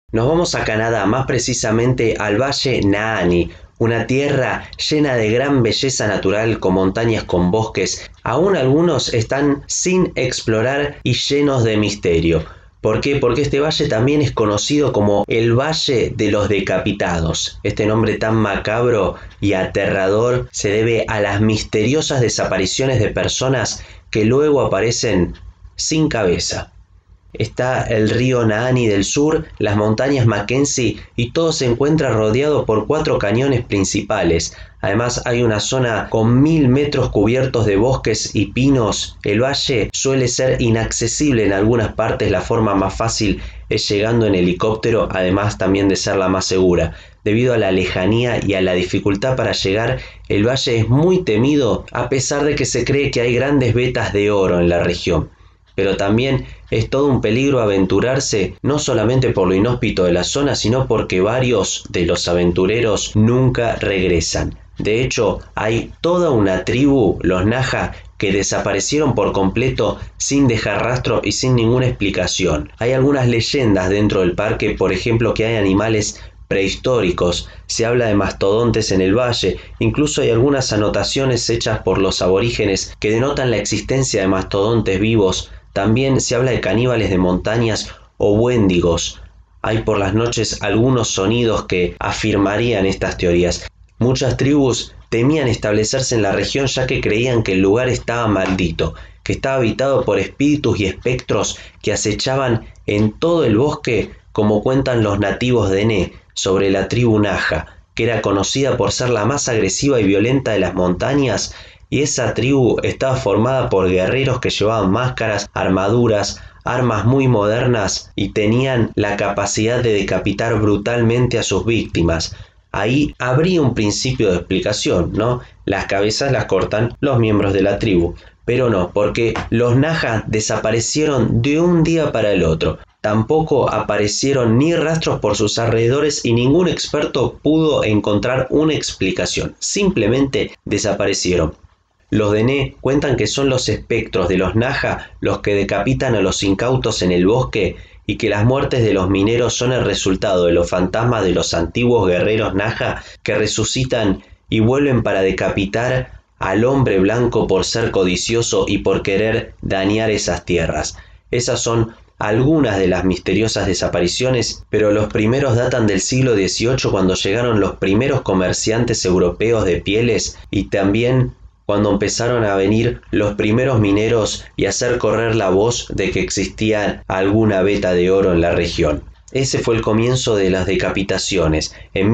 Nos vamos a Canadá, más precisamente al Valle Nahanni, una tierra llena de gran belleza natural con montañas con bosques. Aún algunos están sin explorar y llenos de misterio. ¿Por qué? Porque este valle también es conocido como el Valle de los Decapitados. Este nombre tan macabro y aterrador se debe a las misteriosas desapariciones de personas que luego aparecen sin cabeza. Está el río Nahanni del sur, las montañas Mackenzie y todo se encuentra rodeado por 4 cañones principales. Además hay una zona con 1000 metros cubiertos de bosques y pinos. El valle suele ser inaccesible en algunas partes, la forma más fácil es llegando en helicóptero, además también de ser la más segura. Debido a la lejanía y a la dificultad para llegar, el valle es muy temido a pesar de que se cree que hay grandes vetas de oro en la región. Pero también es todo un peligro aventurarse, no solamente por lo inhóspito de la zona, sino porque varios de los aventureros nunca regresan. De hecho, hay toda una tribu, los Naja, que desaparecieron por completo sin dejar rastro y sin ninguna explicación. Hay algunas leyendas dentro del parque, por ejemplo, que hay animales prehistóricos, se habla de mastodontes en el valle, incluso hay algunas anotaciones hechas por los aborígenes que denotan la existencia de mastodontes vivos. También se habla de caníbales de montañas o wendigos. Hay por las noches algunos sonidos que afirmarían estas teorías. Muchas tribus temían establecerse en la región ya que creían que el lugar estaba maldito, que estaba habitado por espíritus y espectros que acechaban en todo el bosque, como cuentan los nativos de Né sobre la tribu Naja, que era conocida por ser la más agresiva y violenta de las montañas. Y esa tribu estaba formada por guerreros que llevaban máscaras, armaduras, armas muy modernas y tenían la capacidad de decapitar brutalmente a sus víctimas. Ahí habría un principio de explicación, ¿no? Las cabezas las cortan los miembros de la tribu, pero no, porque los Naja desaparecieron de un día para el otro. Tampoco aparecieron ni rastros por sus alrededores y ningún experto pudo encontrar una explicación. Simplemente desaparecieron. Los de Né cuentan que son los espectros de los Naja los que decapitan a los incautos en el bosque y que las muertes de los mineros son el resultado de los fantasmas de los antiguos guerreros Naja que resucitan y vuelven para decapitar al hombre blanco por ser codicioso y por querer dañar esas tierras. Esas son algunas de las misteriosas desapariciones, pero los primeros datan del siglo XVIII cuando llegaron los primeros comerciantes europeos de pieles y también cuando empezaron a venir los primeros mineros y hacer correr la voz de que existía alguna veta de oro en la región. Ese fue el comienzo de las decapitaciones. En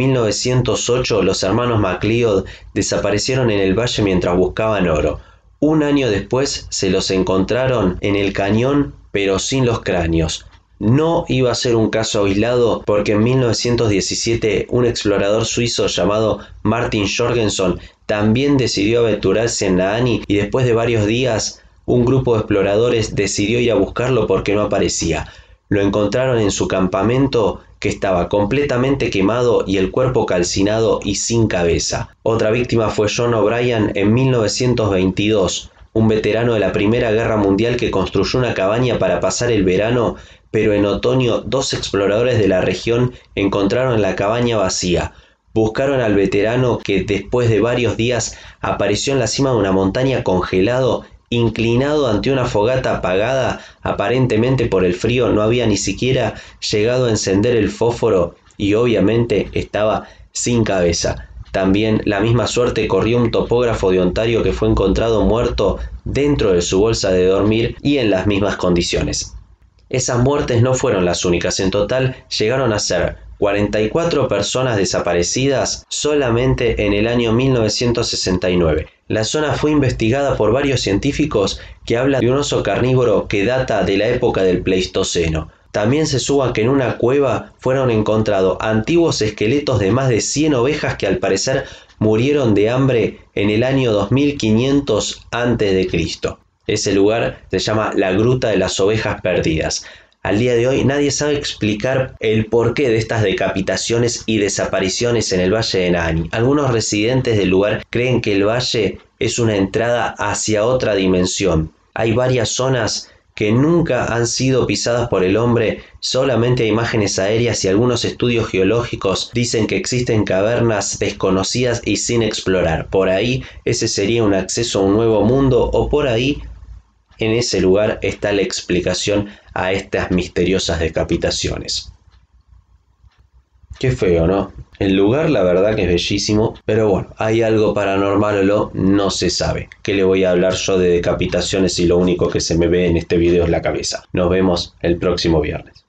1908 los hermanos MacLeod desaparecieron en el valle mientras buscaban oro. Un año después se los encontraron en el cañón, pero sin los cráneos. No iba a ser un caso aislado porque en 1917 un explorador suizo llamado Martin Jorgensen también decidió aventurarse en Nahanni y después de varios días un grupo de exploradores decidió ir a buscarlo porque no aparecía. Lo encontraron en su campamento que estaba completamente quemado y el cuerpo calcinado y sin cabeza. Otra víctima fue John O'Brien en 1922, un veterano de la Primera Guerra Mundial que construyó una cabaña para pasar el verano, pero en otoño 2 exploradores de la región encontraron la cabaña vacía. Buscaron al veterano que después de varios días apareció en la cima de una montaña congelado, inclinado ante una fogata apagada. Aparentemente por el frío no había ni siquiera llegado a encender el fósforo y obviamente estaba sin cabeza. También la misma suerte corrió un topógrafo de Ontario que fue encontrado muerto dentro de su bolsa de dormir y en las mismas condiciones. Esas muertes no fueron las únicas, en total llegaron a ser 44 personas desaparecidas solamente en el año 1969. La zona fue investigada por varios científicos que hablan de un oso carnívoro que data de la época del Pleistoceno. También se suma que en una cueva fueron encontrados antiguos esqueletos de más de 100 ovejas que al parecer murieron de hambre en el año 2500 a.C. Ese lugar se llama la Gruta de las Ovejas Perdidas. Al día de hoy nadie sabe explicar el porqué de estas decapitaciones y desapariciones en el Valle de Nahanni. Algunos residentes del lugar creen que el valle es una entrada hacia otra dimensión. Hay varias zonas que nunca han sido pisadas por el hombre. Solamente hay imágenes aéreas y algunos estudios geológicos dicen que existen cavernas desconocidas y sin explorar. Por ahí ese sería un acceso a un nuevo mundo, o por ahí en ese lugar está la explicación a estas misteriosas decapitaciones. Qué feo, ¿no? El lugar la verdad que es bellísimo, pero bueno, ¿hay algo paranormal o no? No se sabe. ¿Qué le voy a hablar yo de decapitaciones si lo único que se me ve en este video es la cabeza? Nos vemos el próximo viernes.